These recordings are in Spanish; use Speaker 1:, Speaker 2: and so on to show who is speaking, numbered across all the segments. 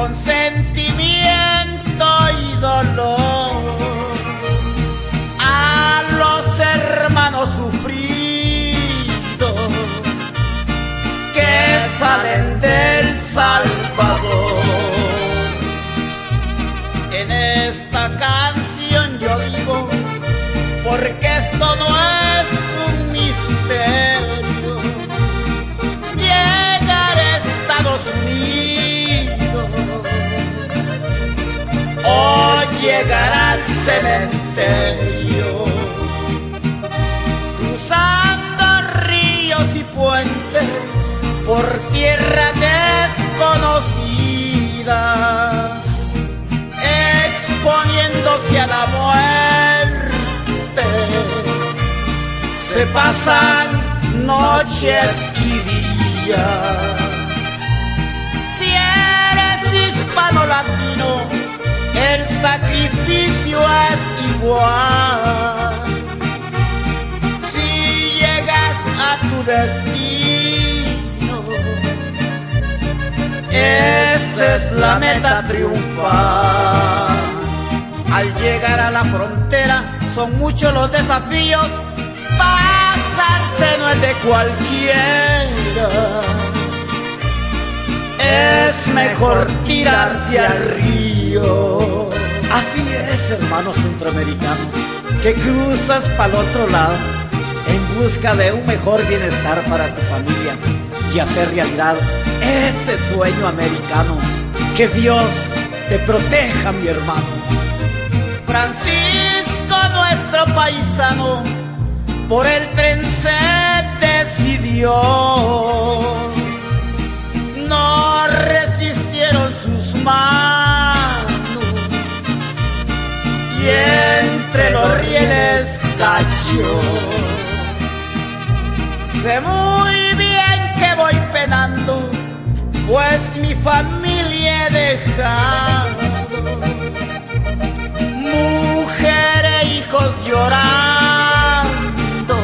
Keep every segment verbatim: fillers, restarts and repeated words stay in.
Speaker 1: con sentimiento y dolor a los hermanos sufridos que salen del Salvador. En esta canción yo digo, porque esto no es un misterio, llegar a Estados Unidos o llegar al cementerio, cruzando ríos y puentes por tierra desconocidas, exponiéndose a la muerte, se pasan noches y días. Si eres hispano-latino, el sacrificio es igual. Si llegas a tu destino, esa es la meta triunfar. Al llegar a la frontera son muchos los desafíos, pasarse no es de cualquiera, es mejor tirarse al río. Así es, hermano centroamericano, que cruzas para el otro lado en busca de un mejor bienestar para tu familia y hacer realidad ese sueño americano. Que Dios te proteja, mi hermano. Francisco, nuestro paisano, por el tren se decidió. No resistieron sus manos y entre los rieles cayó. Sé muy bien que voy penando, pues mi familia he dejado. Mujer e hijos llorando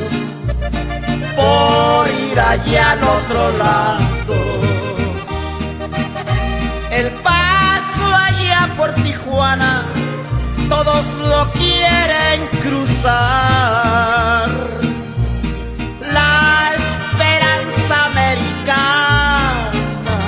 Speaker 1: por ir allá al otro lado. El paso allá por Tijuana, todos lo quieren cruzar. La esperanza americana,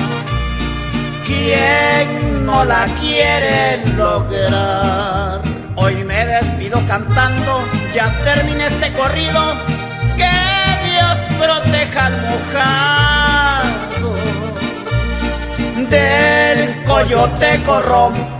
Speaker 1: ¿quién no la quiere lograr? Hoy me despido cantando, ya terminé este corrido. Que Dios proteja al mojado del coyote corrompido.